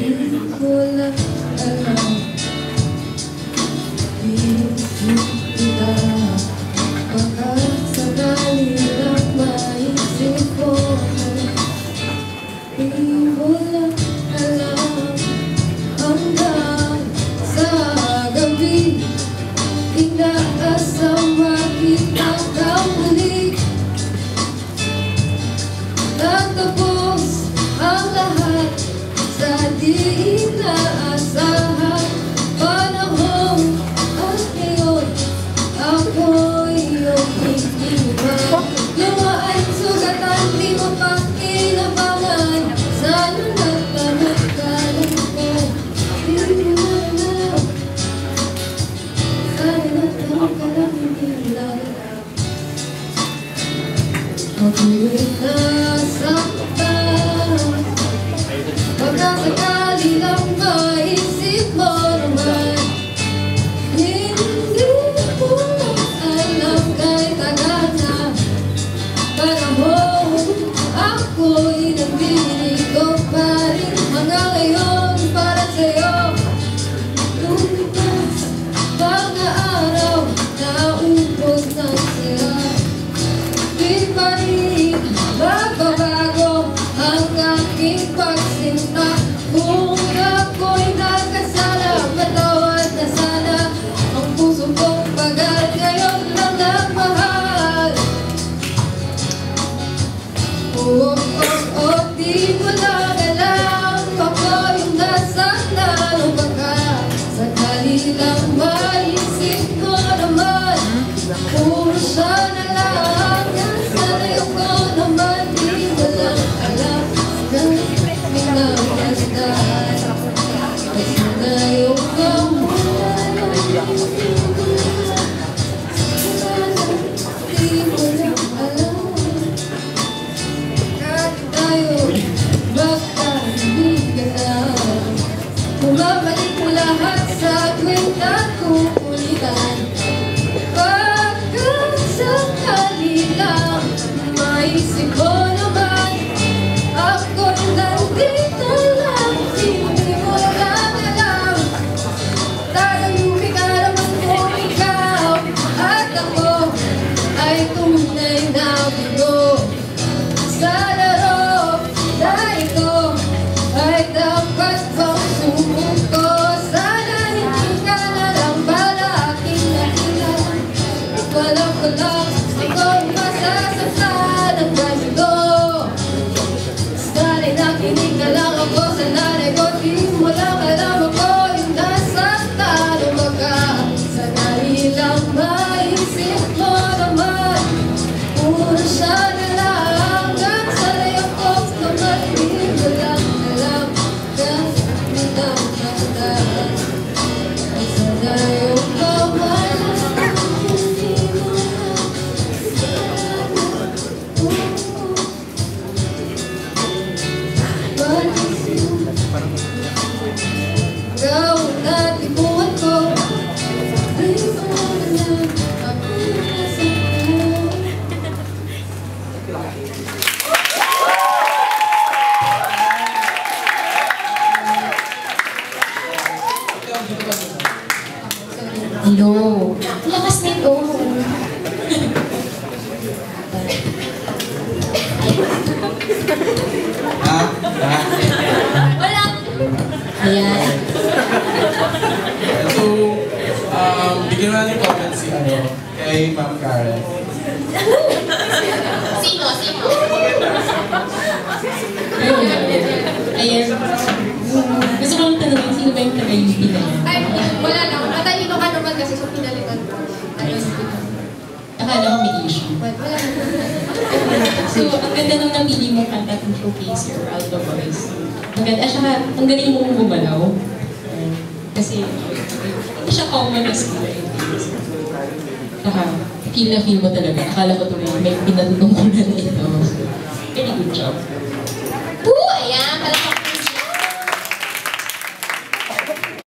Hello. Lakas nito. Wala. Ayan. So, bigyan natin comment si kay Ma'am Karen. Sino? Ayan. Gusto ko lang tanongin, sino ba yung taga-UP na yan? Ay, wala lang. Matalino ka naman kasi so pinalikan ko. Akala ko may issue. Wala lang. So, ang ganda nung napili mong kanta to showcase your alto voice. Ang ganda, saka ang galing mong gumalaw. Kasi, hindi siya common na skill. Saka, feel na feel mo talaga. Akala ko tuloy, may pinatutungkulan na ito. Very good job.